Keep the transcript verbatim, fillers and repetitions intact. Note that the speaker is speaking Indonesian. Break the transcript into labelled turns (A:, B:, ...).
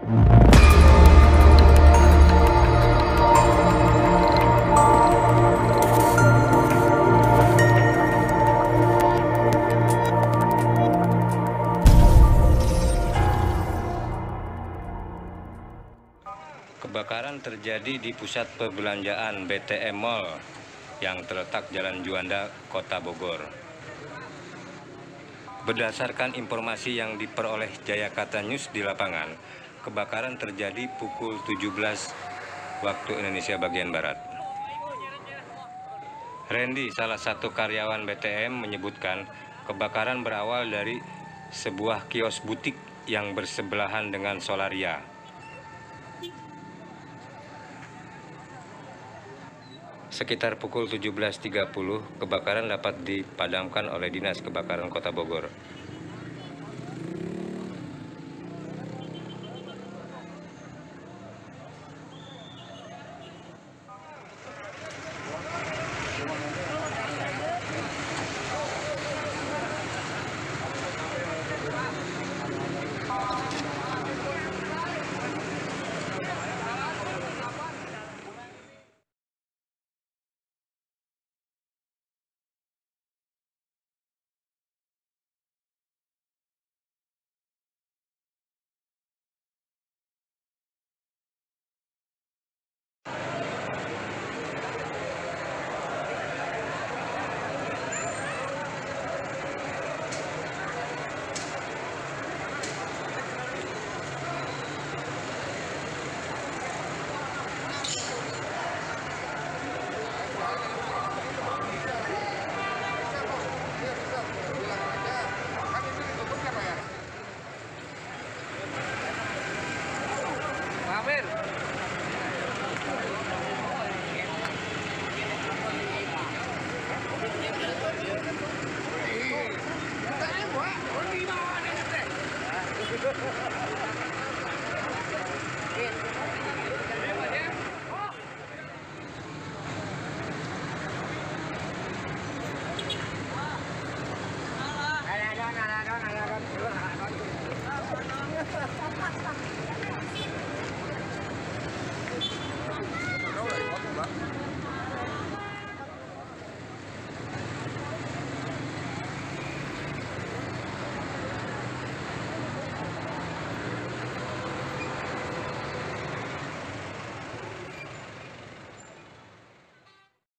A: Kebakaran terjadi di pusat perbelanjaan B T M Mall yang terletak Jalan Juanda, Kota Bogor. Berdasarkan informasi yang diperoleh Jayakarta News di lapangan, kebakaran terjadi pukul tujuh belas waktu Indonesia bagian Barat. Randy, salah satu karyawan B T M, menyebutkan kebakaran berawal dari sebuah kios butik yang bersebelahan dengan Solaria. Sekitar pukul tujuh belas tiga puluh, kebakaran dapat dipadamkan oleh Dinas Kebakaran Kota Bogor.